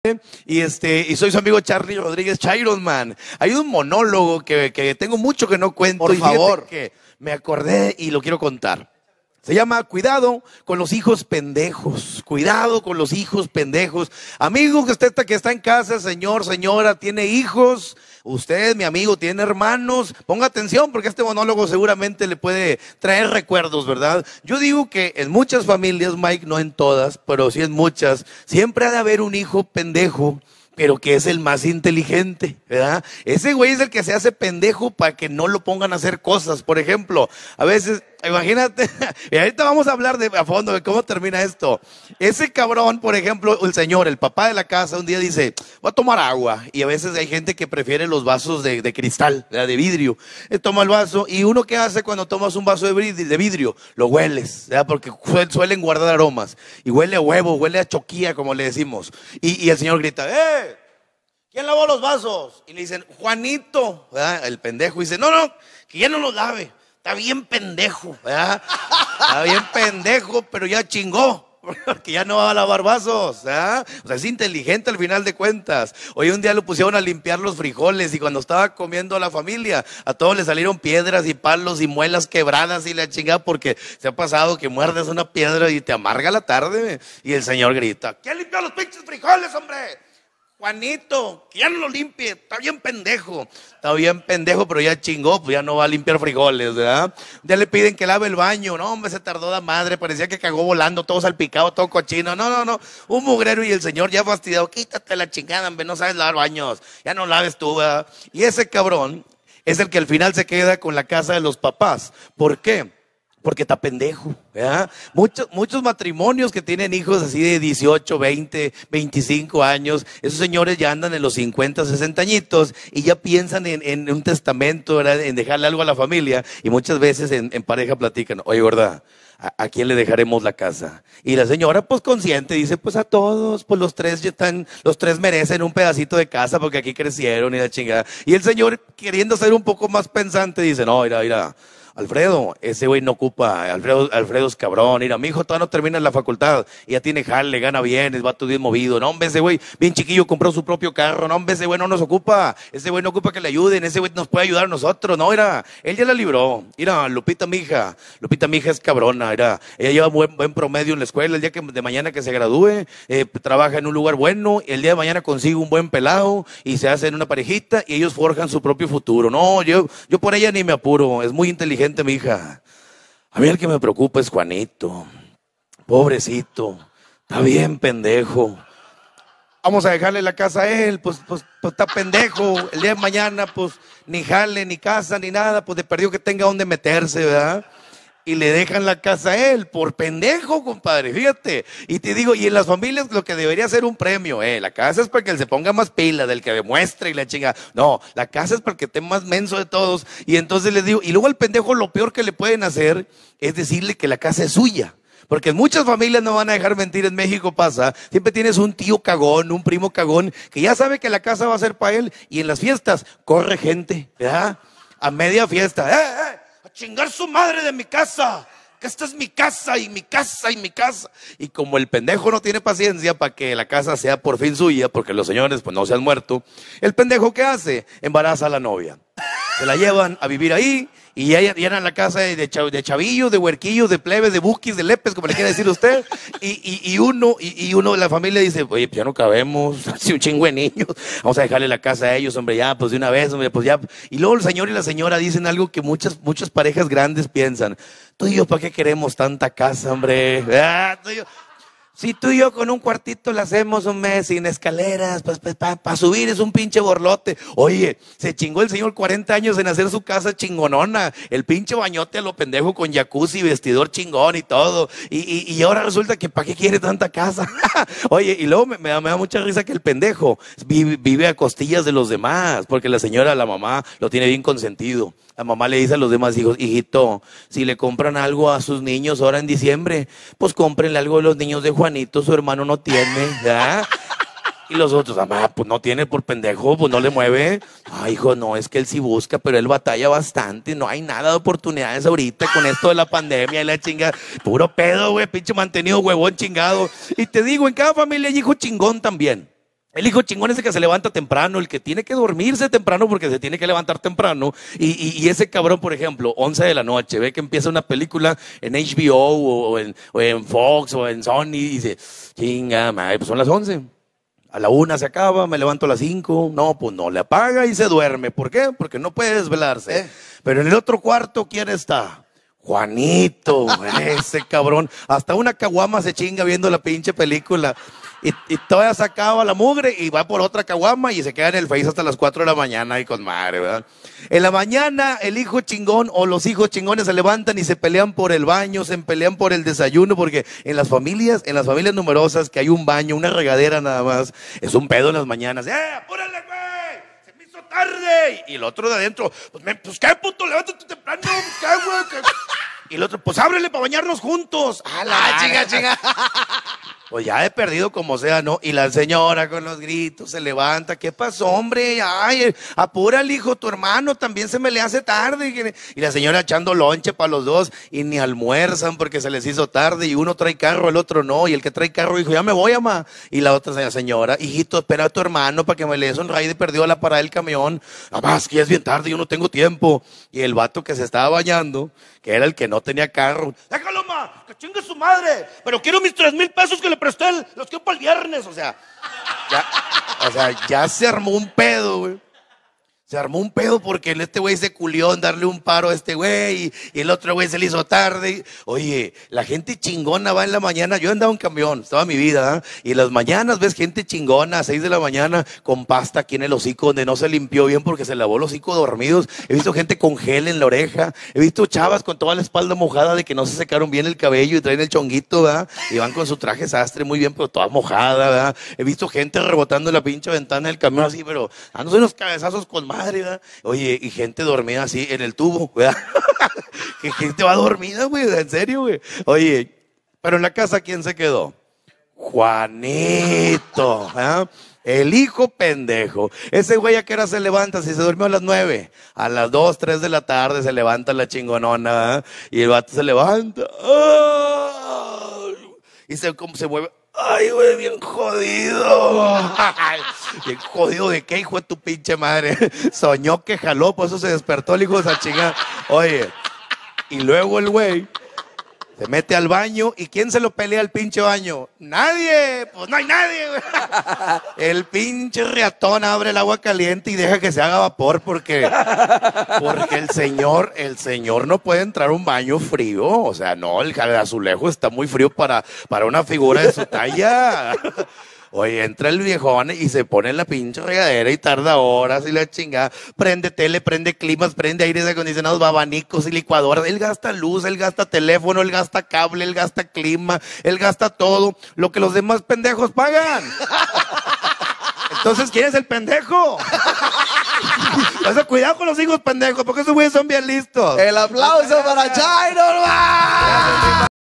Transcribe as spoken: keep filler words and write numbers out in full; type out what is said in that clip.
Y este, y soy su amigo Charlie Rodríguez Chiron Man. Hay un monólogo que, que tengo mucho que no cuento. Por y favor. que me acordé y lo quiero contar. Se llama Cuidado con los hijos pendejos. Cuidado con los hijos pendejos. Amigo que usted está, que está en casa, señor, señora, tiene hijos. Usted, mi amigo, tiene hermanos. Ponga atención porque este monólogo seguramente le puede traer recuerdos, ¿verdad? Yo digo que en muchas familias, Mike, no en todas, pero sí en muchas, siempre ha de haber un hijo pendejo, pero que es el más inteligente, ¿verdad? Ese güey es el que se hace pendejo para que no lo pongan a hacer cosas. Por ejemplo, a veces, imagínate, y ahorita vamos a hablar de, a fondo de cómo termina esto. Ese cabrón, por ejemplo, el señor, el papá de la casa, un día dice, voy a tomar agua. Y a veces hay gente que prefiere los vasos de, de cristal, ¿verdad? De vidrio. Él toma el vaso, y uno, ¿qué hace cuando tomas un vaso de vidrio? De vidrio? Lo hueles, ¿verdad? Porque suelen guardar aromas. Y huele a huevo, huele a choquía, como le decimos. Y, y el señor grita, ¡eh! ¿Quién lavó los vasos? Y le dicen, Juanito, ¿verdad? El pendejo dice, no, no, que ya no los lave. Está bien pendejo, ¿verdad? Está bien pendejo, pero ya chingó. Porque ya no va a lavar vasos, ¿verdad? O sea, es inteligente al final de cuentas. Hoy un día lo pusieron a limpiar los frijoles y cuando estaba comiendo a la familia, a todos le salieron piedras y palos y muelas quebradas y la chingada, porque se ha pasado que muerdes una piedra y te amarga la tarde. Y el señor grita, ¿quién limpió los pinches frijoles, hombre? Juanito, que ya no lo limpie, está bien pendejo. Está bien pendejo, pero ya chingó, pues ya no va a limpiar frijoles, ¿verdad? Ya le piden que lave el baño. No, hombre, se tardó la madre, parecía que cagó volando, todo salpicado, todo cochino. No, no, no, un mugrero y el señor ya fastidiado. Quítate la chingada, hombre, no sabes lavar baños. Ya no laves tú, ¿verdad? Y ese cabrón es el que al final se queda con la casa de los papás. ¿Por qué? Porque está pendejo, ¿verdad? Muchos, muchos matrimonios que tienen hijos así de dieciocho, veinte, veinticinco años, esos señores ya andan en los cincuenta, sesenta añitos y ya piensan en, en un testamento, ¿verdad? En dejarle algo a la familia y muchas veces en, en pareja platican, oye, ¿verdad? ¿A, ¿A quién le dejaremos la casa? Y la señora, pues consciente, dice, pues a todos, pues los tres ya están, los tres merecen un pedacito de casa porque aquí crecieron y la chingada. Y el señor, queriendo ser un poco más pensante, dice, no, mira, mira, Alfredo, ese güey no ocupa, Alfredo, Alfredo es cabrón, mira, mi hijo todavía no termina la facultad, y ya tiene jale, gana bien, es vato bien movido, no, hombre, ese güey, bien chiquillo, compró su propio carro, no, hombre, ese güey no nos ocupa, ese güey no ocupa que le ayuden, ese güey nos puede ayudar a nosotros, no, mira, él ya la libró, mira, Lupita mija, Lupita mija es cabrona, mira, ella lleva buen, buen promedio en la escuela, el día que, de mañana que se gradúe, eh, trabaja en un lugar bueno, el día de mañana consigue un buen pelado, y se hacen una parejita, y ellos forjan su propio futuro, no, yo, yo por ella ni me apuro, es muy inteligente mi hija. A mí el que me preocupa es Juanito. Pobrecito. Está bien pendejo. Vamos a dejarle la casa a él, pues, pues, pues está pendejo. El día de mañana, pues, ni jale, ni casa, ni nada, pues de perdido que tenga donde meterse, ¿verdad? Y le dejan la casa a él, por pendejo, compadre, fíjate. Y te digo, y en las familias lo que debería ser un premio, eh, la casa es para que él se ponga más pila, del que demuestre y la chinga. No, la casa es para que esté más menso de todos. Y entonces les digo, y luego al pendejo lo peor que le pueden hacer es decirle que la casa es suya. Porque en muchas familias, no van a dejar mentir, en México pasa, siempre tienes un tío cagón, un primo cagón, que ya sabe que la casa va a ser para él, y en las fiestas corre gente, ¿verdad? A media fiesta, ¡eh, eh! ¡A chingar su madre de mi casa! Que esta es mi casa y mi casa y mi casa. Y como el pendejo no tiene paciencia para que la casa sea por fin suya, porque los señores pues no se han muerto, el pendejo ¿qué hace? Embaraza a la novia. Se la llevan a vivir ahí y ya llenan la casa de, chav de chavillos, de huerquillos, de plebes, de buquis, de lepes, como le quiere decir usted. Y, y, y, uno, y, y uno de la familia dice, oye, pues ya no cabemos, así un chingo de niños, vamos a dejarle la casa a ellos, hombre, ya, pues de una vez, hombre, pues ya. Y luego el señor y la señora dicen algo que muchas, muchas parejas grandes piensan. Tú y yo, ¿para qué queremos tanta casa, hombre? Ah, tú y yo. Si tú y yo con un cuartito le hacemos un mes sin escaleras, pues, pues para pa subir es un pinche borlote. Oye, se chingó el señor cuarenta años en hacer su casa chingonona. El pinche bañote a lo pendejo con jacuzzi, vestidor chingón y todo. Y, y, y ahora resulta que ¿para qué quiere tanta casa? Oye, y luego me, me, da, me da mucha risa que el pendejo vive, vive a costillas de los demás, porque la señora, la mamá, lo tiene bien consentido. La mamá le dice a los demás hijos, hijito, si le compran algo a sus niños ahora en diciembre, pues cómprenle algo a los niños de Juanito, su hermano no tiene, ¿ya? Y los otros, mamá, pues no tiene por pendejo, pues no le mueve. Ay, hijo, no, es que él sí busca, pero él batalla bastante, no hay nada de oportunidades ahorita con esto de la pandemia y la chinga. Puro pedo, güey, pinche mantenido huevón chingado. Y te digo, en cada familia hay hijo chingón también. El hijo chingón es el que se levanta temprano, el que tiene que dormirse temprano porque se tiene que levantar temprano. Y, y, y ese cabrón, por ejemplo, once de la noche, ve que empieza una película en H B O o, o, en, o en Fox o en Sony y dice, chinga, madre, pues son las once. A la una se acaba, me levanto a las cinco. No, pues no, le apaga y se duerme. ¿Por qué? Porque no puede desvelarse. ¿Eh? Pero en el otro cuarto, ¿quién está? Juanito, ese cabrón. Hasta una caguama se chinga viendo la pinche película. Y, y todavía se acaba la mugre y va por otra caguama y se queda en el Face hasta las cuatro de la mañana y con madre, ¿verdad? En la mañana el hijo chingón o los hijos chingones se levantan y se pelean por el baño, se pelean por el desayuno, porque en las familias, en las familias numerosas que hay un baño, una regadera nada más, es un pedo en las mañanas. ¡Eh, apúrale, güey! ¡Se me hizo tarde! Y el otro de adentro, pues, me, pues ¿qué, puto? Levántate temprano, ¿qué, güey? ¿Qué? Y el otro, pues ábrele para bañarnos juntos. ¡Ah, la ah, chinga, chinga! Pues ya he perdido como sea, ¿no? Y la señora con los gritos se levanta. ¿Qué pasó, hombre? Ay, apura el hijo, tu hermano también se me le hace tarde. Y la señora echando lonche para los dos y ni almuerzan porque se les hizo tarde. Y uno trae carro, el otro no. Y el que trae carro dijo, ya me voy, mamá. Y la otra señora, hijito, espera a tu hermano para que me le des un ride y perdió la parada del camión. Además, que ya es bien tarde, yo no tengo tiempo. Y el vato que se estaba bañando, que era el que no tenía carro, déjalo, ma, que chingue su madre, pero quiero mis tres mil pesos que le presté, los quiero para el viernes, o sea, ya, o sea, ya se armó un pedo, güey. Se armó un pedo porque este güey se culió en darle un paro a este güey y, y el otro güey se le hizo tarde. Oye, la gente chingona va en la mañana. Yo andaba en camión toda mi vida, ¿eh? Y en las mañanas ves gente chingona a seis de la mañana con pasta aquí en el hocico donde no se limpió bien porque se lavó el hocico dormidos. He visto gente con gel en la oreja. He visto chavas con toda la espalda mojada de que no se secaron bien el cabello y traen el chonguito, ¿verdad? Y van con su traje sastre muy bien, pero toda mojada, ¿verdad? He visto gente rebotando en la pinche ventana del camión así, pero dándose unos cabezazos con madre. ¿Verdad? Oye, y gente dormida así en el tubo, ¿verdad? Que gente va dormida, güey, en serio, güey. Oye, pero en la casa, ¿quién se quedó? Juanito, ¿eh? El hijo pendejo. Ese güey a qué hora se levanta, si se durmió a las nueve, a las dos, tres de la tarde se levanta la chingonona, ¿eh? Y el vato se levanta. ¡Ay! Y se, como se mueve. Ay, güey, bien jodido. Bien jodido de qué, hijo de tu pinche madre. Soñó que jaló, por eso se despertó el hijo de esa chingada. Oye, y luego el güey se mete al baño. ¿Y quién se lo pelea al pinche baño? Nadie, pues no hay nadie, güey. El pinche riatón abre el agua caliente y deja que se haga vapor porque, porque el señor, el señor no puede entrar a un baño frío. O sea, no, el azulejo está muy frío para, para una figura de su talla. Oye, entra el viejón y se pone en la pinche regadera y tarda horas y la chingada. Prende tele, prende climas, prende aires acondicionados, abanicos y licuadoras. Él gasta luz, él gasta teléfono, él gasta cable, él gasta clima, él gasta todo lo que los demás pendejos pagan. Entonces, ¿quién es el pendejo? O sea, cuidado con los hijos pendejos, porque esos güeyes son bien listos. El aplauso para Chairo, hermano.